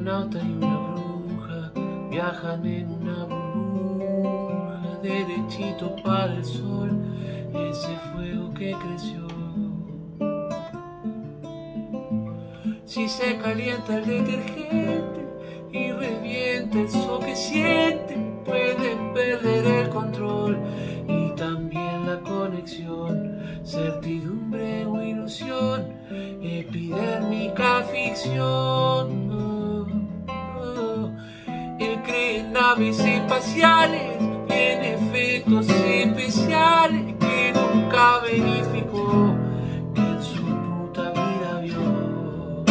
astronauta y una bruja viajan en una burbuja derechito para el sol, ese fuego que creció. Si se calienta el detergente y revienta el sol que siente, puede perder el control y también la conexión. Certidumbre o ilusión, epidérmica ficción. Él cree en naves espaciales, en efectos especiales que nunca verificó, que en su puta vida vio.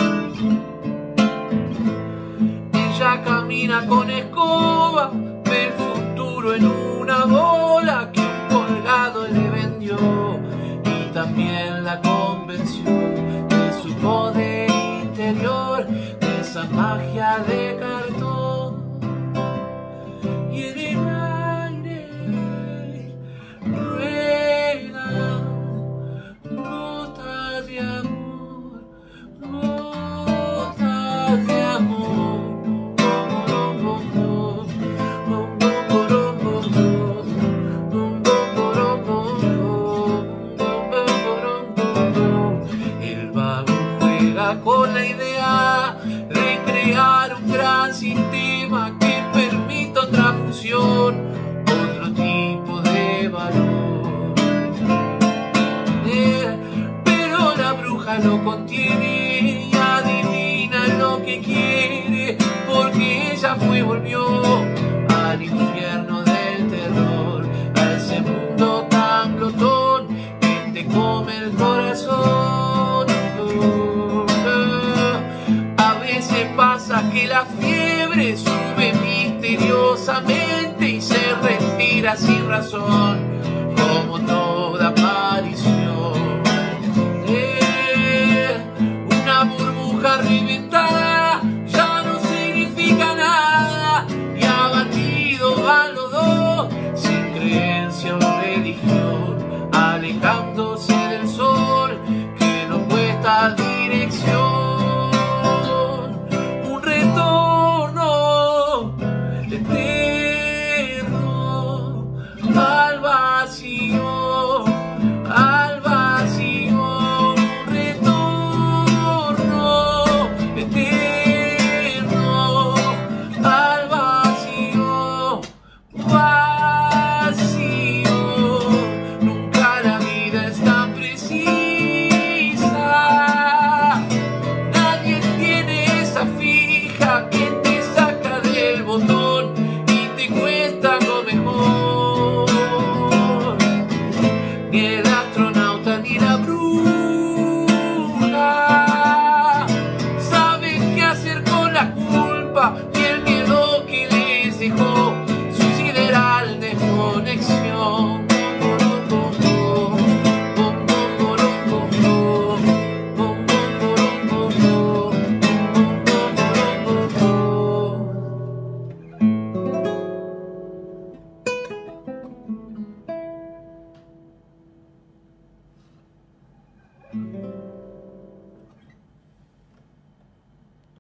Ella camina con escoba, ve el futuro en una bola que un colgado le vendió, y también la convención de su poder interior, de esa magia de cartón. Y en el aire ruedan gotas de amor, gotas de amor. El vago juega con la idea de crear un gran sistema que permita otra fusión, otro tipo de valor. Pero la bruja lo contiene y adivina lo que quiere, porque ella fue y volvió al infierno del terror, a ese mundo tan glotón que te come el corazón. A veces pasa que la fiebre sube misteriosamente y se retira sin razón.